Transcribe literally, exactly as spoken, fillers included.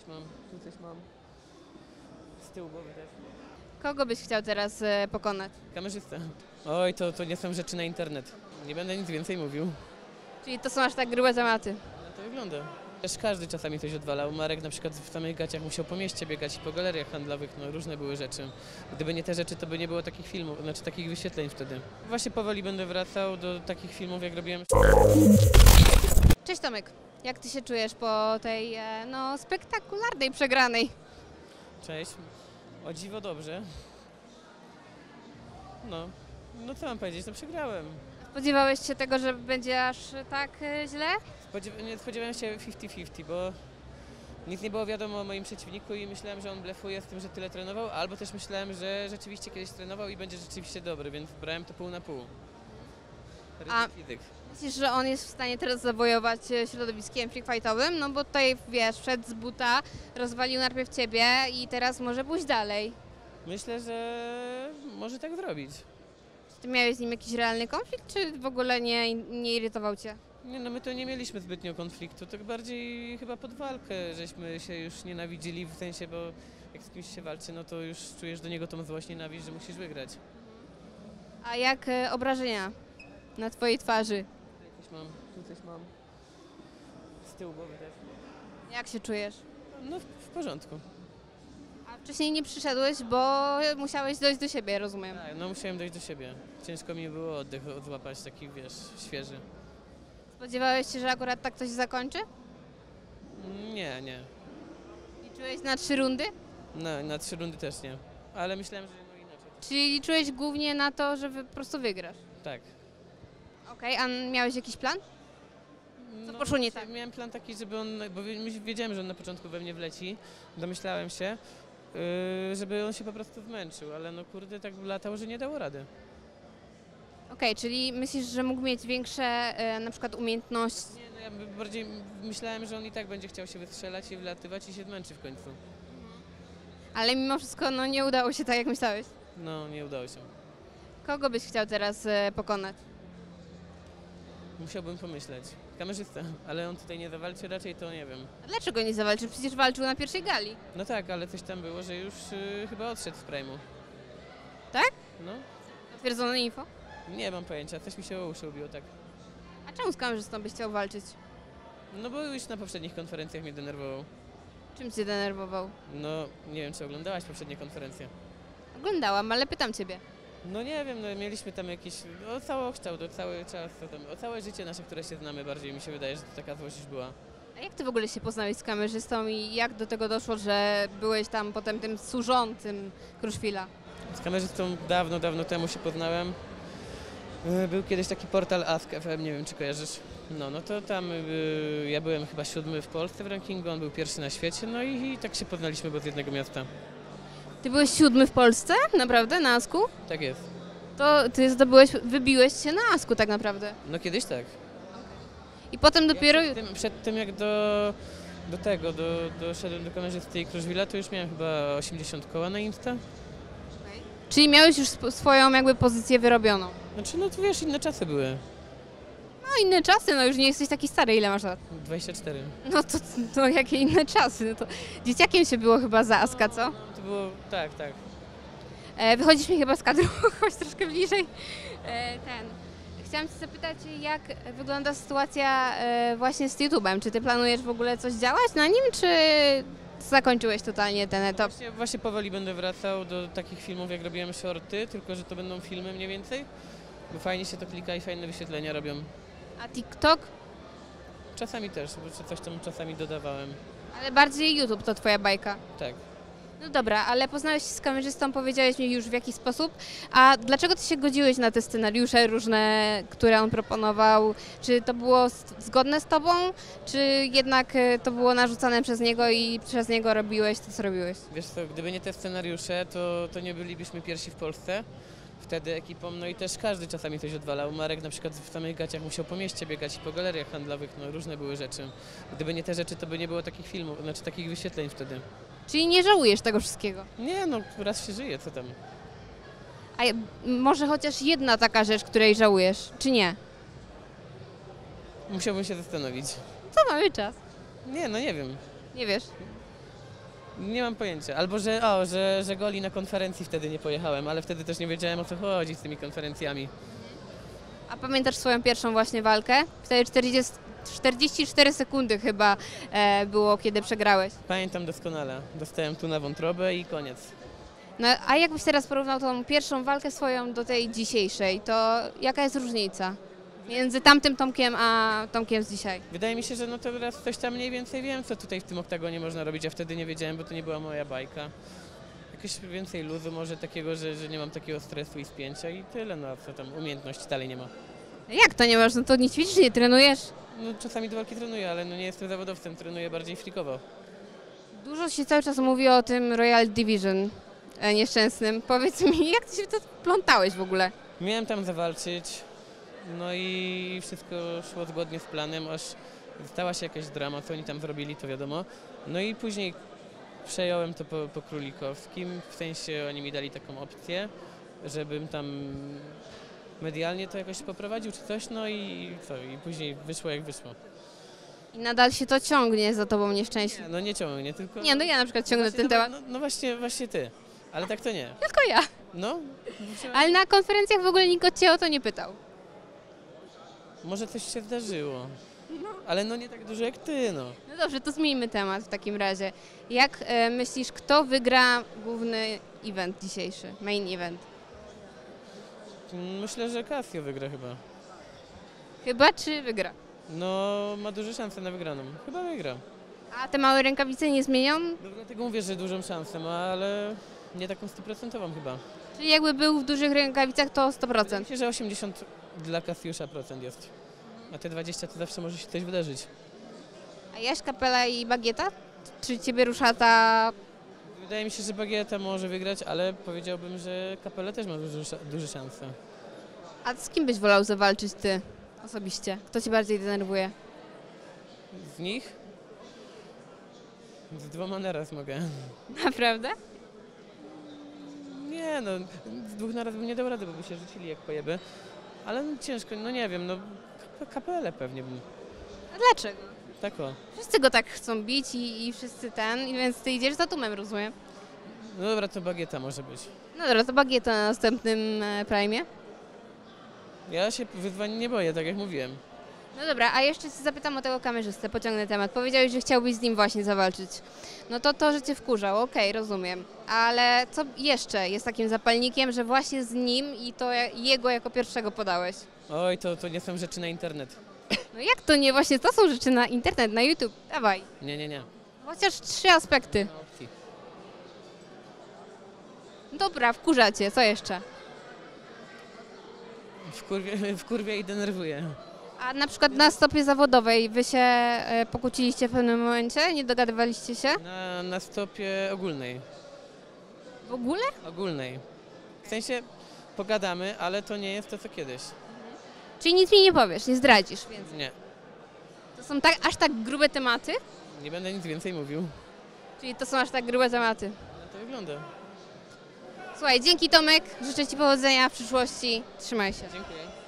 coś mam, tu coś mam. Z tyłu głowy też. Kogo byś chciał teraz e, pokonać? Kamerzysta. Oj, to, to nie są rzeczy na internet. Nie będę nic więcej mówił. Czyli to są aż tak grube tematy. No to wygląda. Też każdy czasami coś odwalał. Marek na przykład w samych gaciach musiał po mieście biegać i po galeriach handlowych, no różne były rzeczy. Gdyby nie te rzeczy, to by nie było takich filmów, znaczy takich wyświetleń wtedy. Właśnie powoli będę wracał do takich filmów, jak robiłem. Cześć Tomek, jak ty się czujesz po tej e, no, spektakularnej przegranej? Cześć. O dziwo dobrze. No, no co mam powiedzieć, no przegrałem. Spodziewałeś się tego, że będzie aż tak e, źle? Spodziew nie spodziewałem się pięćdziesiąt pięćdziesiąt, bo nic nie było wiadomo o moim przeciwniku i myślałem, że on blefuje z tym, że tyle trenował, albo też myślałem, że rzeczywiście kiedyś trenował i będzie rzeczywiście dobry, więc brałem to pół na pół. A- Fizyk. Myślisz, że on jest w stanie teraz zawojować e, środowiskiem freakfightowym? No bo tutaj, wiesz, wszedł z buta, rozwalił najpierw ciebie i teraz może pójść dalej. Myślę, że może tak zrobić. Ty miałeś z nim jakiś realny konflikt, czy w ogóle nie, nie irytował cię? Nie, no my to nie mieliśmy zbytnio konfliktu, tak bardziej chyba pod walkę, żeśmy się już nienawidzili, w sensie, bo jak z kimś się walczy, no to już czujesz do niego tą złość, nienawiść, że musisz wygrać. A jak e, obrażenia na twojej twarzy? Coś mam, tu coś mam. Z tyłu głowy też. Jak się czujesz? No w, w porządku. A wcześniej nie przyszedłeś, bo musiałeś dojść do siebie, rozumiem. Tak, no musiałem dojść do siebie. Ciężko mi było oddech złapać, taki wiesz, świeży. Spodziewałeś się, że akurat tak coś zakończy? Nie, nie. Liczyłeś na trzy rundy? No, na trzy rundy też nie. Ale myślałem, że no inaczej. Czyli liczyłeś głównie na to, że wy po prostu wygrasz? Tak. Okej, a miałeś jakiś plan? No, poszło nie tak? Miałem plan taki, żeby on, bo wi- wiedziałem, że on na początku we mnie wleci, domyślałem się, yy, żeby on się po prostu zmęczył, ale no kurde, tak latał, że nie dało rady. Okej, czyli myślisz, że mógł mieć większe e, na przykład umiejętności? Nie, no ja by- bardziej myślałem, że on i tak będzie chciał się wystrzelać i wlatywać i się zmęczy w końcu. Ale mimo wszystko no, nie udało się tak, jak myślałeś. No, nie udało się. Kogo byś chciał teraz e, pokonać? Musiałbym pomyśleć. Kamerzysta, ale on tutaj nie zawalczy, raczej to nie wiem. A dlaczego nie zawalczył? Przecież walczył na pierwszej gali. No tak, ale coś tam było, że już yy, chyba odszedł z Prime'u. Tak? No, Potwierdzone info? nie mam pojęcia, coś mi się o uszy ubiło, tak. A czemu z kamerzystą byś chciał walczyć? No bo już na poprzednich konferencjach mnie denerwował. Czym cię denerwował? No, nie wiem, czy oglądałaś poprzednie konferencje. Oglądałam, ale pytam ciebie. No nie wiem, no mieliśmy tam jakiś, o całokształt, o cały czas, o, tam, o całe życie nasze, które się znamy bardziej, mi się wydaje, że to taka złość już była. A jak ty w ogóle się poznałeś z kamerzystą i jak do tego doszło, że byłeś tam potem tym służącym Kruszwila? Z kamerzystą dawno, dawno temu się poznałem. Yy, Był kiedyś taki portal Ask F M, nie wiem, czy kojarzysz. No, no to tam yy, ja byłem chyba siódmy w Polsce w rankingu, on był pierwszy na świecie, no i, i tak się poznaliśmy, bo z jednego miasta. Ty byłeś siódmy w Polsce? Naprawdę? Na Asku? Tak jest. To ty zdobyłeś, wybiłeś się na Asku tak naprawdę. No kiedyś tak. I potem dopiero... Ja przed, tym, przed tym jak do, do tego, do, doszedłem do kamerzysty i Kruszwila, to już miałem chyba osiemdziesiąt koła na Insta. Czyli miałeś już sp- swoją jakby pozycję wyrobioną. Znaczy, no to wiesz, inne czasy były. No inne czasy, no już nie jesteś taki stary, ile masz lat? dwadzieścia cztery. No to, to jakie inne czasy? No to dzieciakiem się było chyba za Aska, co? No, to było, tak, tak. E, wychodzisz mi chyba z kadru, chodź troszkę bliżej. E, ten. Chciałam cię zapytać, jak wygląda sytuacja e, właśnie z YouTube'em? Czy ty planujesz w ogóle coś działać na nim, czy zakończyłeś totalnie ten etap? Właśnie, właśnie powoli będę wracał do takich filmów, jak robiłem shorty, tylko że to będą filmy mniej więcej, bo fajnie się to klika i fajne wyświetlenia robią. A TikTok? Czasami też, bo coś tam czasami dodawałem. Ale bardziej YouTube to twoja bajka. Tak. No dobra, ale poznałeś się z kamerzystą, powiedziałeś mi już w jaki sposób. A dlaczego ty się godziłeś na te scenariusze różne, które on proponował? Czy to było s- zgodne z tobą, czy jednak e, to było narzucane przez niego i przez niego robiłeś to, co robiłeś? Wiesz co, gdyby nie te scenariusze, to, to nie bylibyśmy pierwsi w Polsce wtedy ekipą, no i też każdy czasami coś odwalał. Marek na przykład w samych gaciach musiał po mieście biegać i po galeriach handlowych, no różne były rzeczy. Gdyby nie te rzeczy, to by nie było takich filmów, znaczy takich wyświetleń wtedy. Czyli nie żałujesz tego wszystkiego? Nie, no raz się żyje, co tam. A je- może chociaż jedna taka rzecz, której żałujesz, czy nie? Musiałbym się zastanowić. To mamy czas. Nie, no nie wiem. Nie wiesz. Nie mam pojęcia. Albo, że, o, że, że goli na konferencji wtedy nie pojechałem, ale wtedy też nie wiedziałem, o co chodzi z tymi konferencjami. A pamiętasz swoją pierwszą właśnie walkę? Wtedy czterdzieści, czterdzieści cztery sekundy chyba e, było, kiedy przegrałeś. Pamiętam doskonale. Dostałem tu na wątrobę i koniec. No, a jakbyś teraz porównał tą pierwszą walkę swoją do tej dzisiejszej, to jaka jest różnica między tamtym Tomkiem a Tomkiem z dzisiaj? Wydaje mi się, że no teraz coś tam mniej więcej wiem, co tutaj w tym oktagonie można robić, a wtedy nie wiedziałem, bo to nie była moja bajka. Jakieś więcej luzu, może takiego, że, że nie mam takiego stresu i spięcia i tyle, no a co tam, umiejętności dalej nie ma. Jak to nie masz? No to nie ćwiczysz, nie trenujesz? No czasami do walki trenuję, ale no nie jestem zawodowcem, trenuję bardziej frikowo. Dużo się cały czas mówi o tym Royal Division e, nieszczęsnym. Powiedz mi, jak ty się w to plątałeś w ogóle? Miałem tam zawalczyć, no i wszystko szło zgodnie z planem, aż stała się jakaś drama, co oni tam zrobili, to wiadomo. No i później przejąłem to po, po Królikowskim, w sensie oni mi dali taką opcję, żebym tam medialnie to jakoś poprowadził czy coś, no i co, i później wyszło jak wyszło. I nadal się to ciągnie za tobą nieszczęście. Nie, no nie ciągnie, tylko... Nie, no ja na przykład ciągnę właśnie ten to- temat. No, no właśnie, właśnie ty, ale tak to nie. Tylko ja. No, Ale na konferencjach w ogóle nikt cię o to nie pytał. może coś się zdarzyło, ale no nie tak dużo jak ty, no. No dobrze, to zmieńmy temat w takim razie. Jak e, myślisz, kto wygra główny event dzisiejszy, main event? Myślę, że Casio wygra chyba. Chyba czy wygra? No, ma duże szanse na wygraną. Chyba wygra. A te małe rękawice nie zmienią? No, dlatego mówię, że dużą szansę ma, ale nie taką stuprocentową chyba. Czyli jakby był w dużych rękawicach, to sto Wydaje procent. mi się, że osiemdziesiąt dla Kasiusza procent jest. A te dwadzieścia to zawsze może się coś wydarzyć. A Jaś Kapela i Bagieta? Czy ciebie rusza ta... Wydaje mi się, że Bagieta może wygrać, ale powiedziałbym, że Kapela też ma duże, sza- duże szanse. A z kim byś wolał zawalczyć ty osobiście? Kto cię bardziej denerwuje? Z nich? Z dwoma naraz mogę. Naprawdę? Nie no, z dwóch naraz bym nie dał rady, bo by się rzucili jak pojeby. Ale no, ciężko, no nie wiem, no Kapelę pewnie bym. A dlaczego? Tak o. Wszyscy go tak chcą bić i, i wszyscy ten, i więc ty idziesz za tłumem, rozumiem? No dobra, to Bagieta może być. No dobra, to Bagieta na następnym e, Prime. Ja się wyzwań nie boję, tak jak mówiłem. No dobra, a jeszcze się zapytam o tego kamerzystę, pociągnę temat. Powiedziałeś, że chciałbyś z nim właśnie zawalczyć. No to to, że cię wkurzał, okej, rozumiem. Ale co jeszcze jest takim zapalnikiem, że właśnie z nim i to ja- jego jako pierwszego podałeś? Oj, to, to nie są rzeczy na internet. No jak to nie? Właśnie to są rzeczy na internet, na YouTube. Dawaj. Nie, nie, nie. Chociaż trzy aspekty. Nie ma opcji. Dobra, wkurza cię, co jeszcze? Wkurwia, wkurwia i denerwuje. A na przykład na stopie zawodowej wy się e, pokłóciliście w pewnym momencie? Nie dogadywaliście się? Na, na stopie ogólnej. W ogóle? Ogólnej. W sensie pogadamy, ale to nie jest to co kiedyś. Czyli nic mi nie powiesz, nie zdradzisz, więc Nie. to są tak, aż tak grube tematy? Nie będę nic więcej mówił. Czyli to są aż tak grube tematy. Na to wygląda. Słuchaj, dzięki Tomek, życzę ci powodzenia w przyszłości. Trzymaj się. Dziękuję.